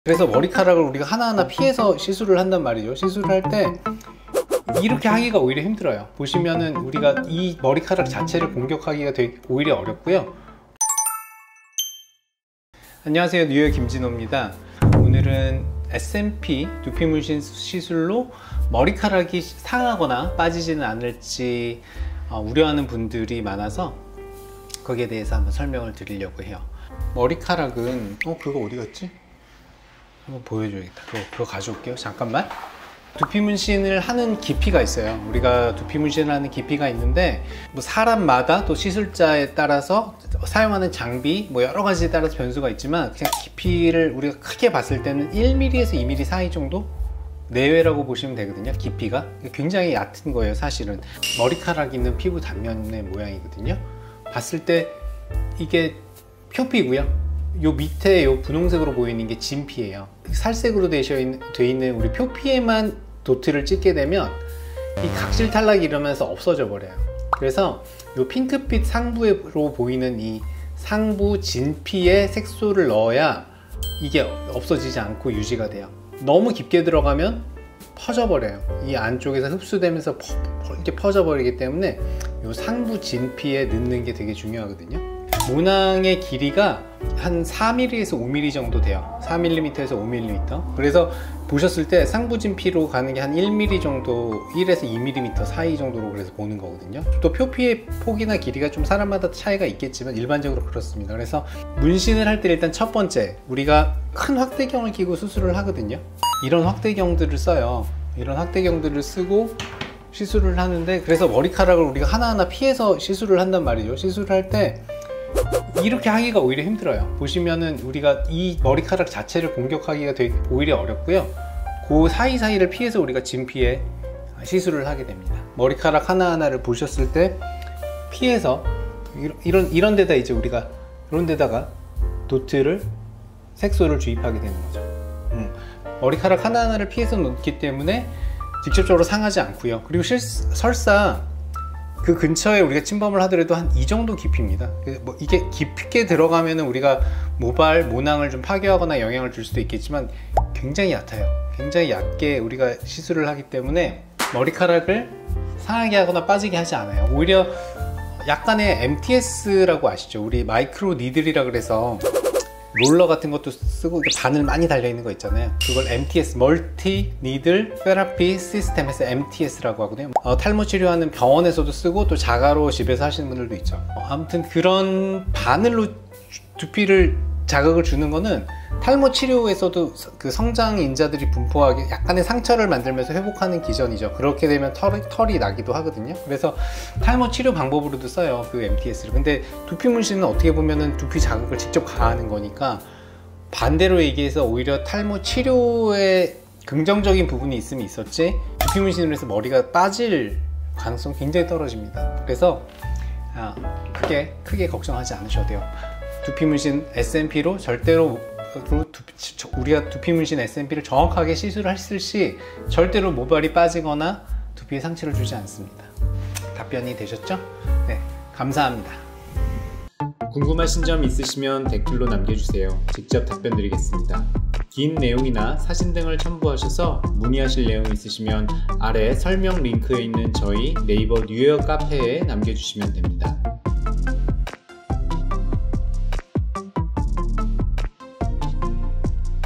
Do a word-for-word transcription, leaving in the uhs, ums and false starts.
그래서 머리카락을 우리가 하나하나 피해서 시술을 한단 말이죠. 시술을 할 때 이렇게 하기가 오히려 힘들어요. 보시면은 우리가 이 머리카락 자체를 공격하기가 되게 오히려 어렵고요. 안녕하세요, 뉴욕 김진호입니다. 오늘은 에스엠피 두피 문신 시술로 머리카락이 상하거나 빠지지는 않을지 어, 우려하는 분들이 많아서 거기에 대해서 한번 설명을 드리려고 해요. 머리카락은 어 그거 어디 갔지? 한번 보여줘야겠다. 그거, 그거 가져올게요. 잠깐만. 두피 문신을 하는 깊이가 있어요. 우리가 두피 문신을 하는 깊이가 있는데 뭐 사람마다 또 시술자에 따라서 사용하는 장비 뭐 여러 가지에 따라서 변수가 있지만 그냥 깊이를 우리가 크게 봤을 때는 일 밀리미터에서 이 밀리미터 사이 정도 내외라고 보시면 되거든요. 깊이가 굉장히 얕은 거예요. 사실은 머리카락 있는 피부 단면의 모양이거든요. 봤을 때 이게 표피고요. 요 밑에 요 분홍색으로 보이는 게 진피예요. 살색으로 되어 있는 우리 표피에만 도트를 찍게 되면 이 각질 탈락이 이러면서 없어져 버려요. 그래서 요 핑크빛 상부로 보이는 이 상부 진피에 색소를 넣어야 이게 없어지지 않고 유지가 돼요. 너무 깊게 들어가면 퍼져 버려요. 이 안쪽에서 흡수되면서 퍼, 퍼, 이렇게 퍼져 버리기 때문에 요 상부 진피에 넣는 게 되게 중요하거든요. 모낭의 길이가 한 사 밀리미터에서 오 밀리미터 정도 돼요. 사 밀리미터에서 오 밀리미터. 그래서 보셨을 때 상부 진피로 가는 게 한 일 밀리미터 정도, 일에서 이 밀리미터 사이 정도로 그래서 보는 거거든요. 또 표피의 폭이나 길이가 좀 사람마다 차이가 있겠지만 일반적으로 그렇습니다. 그래서 문신을 할 때 일단 첫 번째, 우리가 큰 확대경을 끼고 수술을 하거든요. 이런 확대경들을 써요. 이런 확대경들을 쓰고 시술을 하는데, 그래서 머리카락을 우리가 하나하나 피해서 시술을 한단 말이죠. 시술을 할 때 이렇게 하기가 오히려 힘들어요. 보시면은 우리가 이 머리카락 자체를 공격하기가 되게 오히려 어렵고요. 그 사이사이를 피해서 우리가 진피에 시술을 하게 됩니다. 머리카락 하나하나를 보셨을 때 피해서 이런 이런 데다 이제 우리가 이런 데다가 도트를 색소를 주입하게 되는 거죠. 음. 머리카락 하나하나를 피해서 놓기 때문에 직접적으로 상하지 않고요. 그리고 실, 설사 그 근처에 우리가 침범을 하더라도 한 이 정도 깊이입니다. 뭐 이게 깊게 들어가면은 우리가 모발, 모낭을 좀 파괴하거나 영향을 줄 수도 있겠지만 굉장히 얕아요. 굉장히 얕게 우리가 시술을 하기 때문에 머리카락을 상하게 하거나 빠지게 하지 않아요. 오히려 약간의 엠티에스라고 아시죠? 우리 마이크로 니들이라 그래서 롤러 같은 것도 쓰고 바늘 많이 달려있는 거 있잖아요. 그걸 엠티에스, 멀티 니들 테라피 시스템에서 엠티에스라고 하거든요. 어, 탈모 치료하는 병원에서도 쓰고 또 자가로 집에서 하시는 분들도 있죠. 어, 아무튼 그런 바늘로 두피를 자극을 주는 거는 탈모 치료에서도 그 성장 인자들이 분포하게 약간의 상처를 만들면서 회복하는 기전이죠. 그렇게 되면 털이, 털이 나기도 하거든요. 그래서 탈모 치료 방법으로도 써요, 그 엠티에스를. 근데 두피 문신은 어떻게 보면은 두피 자극을 직접 가하는 거니까 반대로 얘기해서 오히려 탈모 치료에 긍정적인 부분이 있으면 있었지 두피 문신으로 해서 머리가 빠질 가능성이 굉장히 떨어집니다. 그래서 아, 크게 크게 걱정하지 않으셔도 돼요. 두피 문신 에스엠피로 절대로 우리가 두피 문신 에스엠피를 정확하게 시술을 했을 시 절대로 모발이 빠지거나 두피에 상처를 주지 않습니다. 답변이 되셨죠? 네, 감사합니다. 궁금하신 점 있으시면 댓글로 남겨주세요. 직접 답변 드리겠습니다. 긴 내용이나 사진 등을 첨부하셔서 문의하실 내용 있으시면 아래 설명 링크에 있는 저희 네이버 뉴욕 카페에 남겨주시면 됩니다.